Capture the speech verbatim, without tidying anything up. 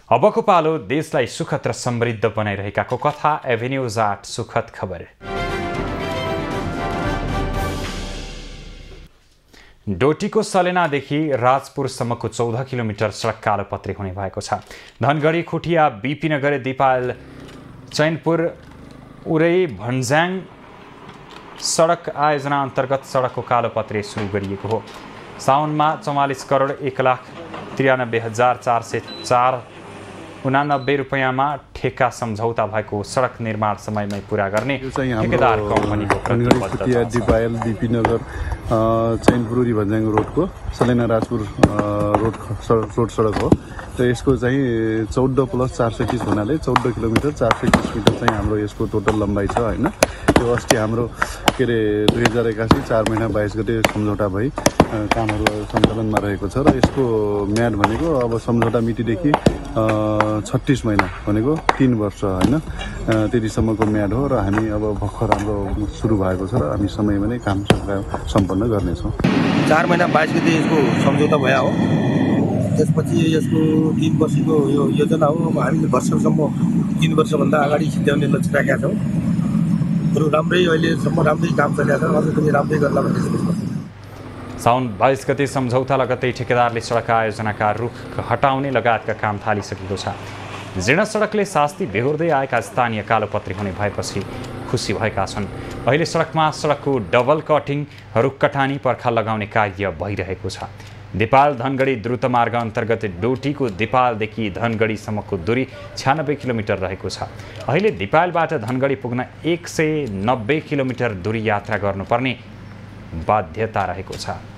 अबको पालो देशलाई सुखद र समृद्ध बनाइरहेकाको कथा एभेन्यूज आठ सुखद खबर। डोटीको सलेनादेखि राजपुरसम्मको चौध किलोमिटर सडक कालोपत्री हुने भएको छ। धनगढी खुटिया बिपीनगर दिपाल चैनपुर उरै भन्ज्याङ सडक आयोजना अन्तर्गत सडकको कालोपत्री सुरु गरिएको हो। साउनमा चौवालिस करोड एक लाख त्रियानब्बे हजार चार सय चार उनानब्बे रुपियाँमा ठेक्का सम्झौता भएको सडक निर्माण समयमै पुरा गर्ने ठेकेदार कम्पनीको प्रतिबद्धता छ। दिपायल बिपीनगर चैनपुर भन्ज्याङ रोडको सलेना राजपुर रोड रोड सडक हो र यसको चाहिँ चौध प्लस चार सय तिस हुनाले चौध किलोमिटर चार सय तिस मिटर चाहिँ हाम्रो यसको टोटल लम्बाइ छ होइन। त्यो अस्ति हाम्रो के अरे दुई हजार एकासी चार महिना बाइस गते सम्झौता भई कामहरू सञ्चालनमा रहेको छ र यसको म्याद भनेको अब सम्झौता मितिदेखि छत्तिस महिना भनेको तीन वर्ष होइन त्यतिसम्मको म्याद हो र हामी अब भर्खर हाम्रो सुरु भएको छ र हामी समयमा नै काम सम्पन्न गर्नेछौँ। चार महिना बाइस गते यसको सम्झौता भयो हो। त्यसपछि यसको तीन वर्षको यो योजना हो। अब हामीले वर्षसम्म तीन वर्षभन्दा अगाडि सिद्ध्याउने लक्ष्य राखेका छौँ। बरु राम्रै अहिलेसम्म राम्रै काम चलिरहेको छ, अझै पनि राम्रै गर्ला भन्ने सोच। साउन बाइस गते सम्झौता लगत्तै ठेकेदारले सडक आयोजनाका रुख हटाउने लगायतका काम थालिसकेको छ। जीर्ण सडकले शास्ति बेहोर्दै आएका स्थानीय कालोपत्री हुने भएपछि खुसी भएका छन्। अहिले सडकमा सडकको डबल कटिङ रुख कटानी पर्खा लगाउने कार्य भइरहेको छ। दिपाल धनगढी द्रुत मार्ग अन्तर्गत डोटीको दिपालदेखि धनगढीसम्मको दूरी छ्यानब्बे किलोमिटर रहेको छ। अहिले दिपालबाट धनगढी पुग्न एक सय नब्बे किलोमिटर दूरी यात्रा गर्नुपर्ने बाध्यता रहेको छ।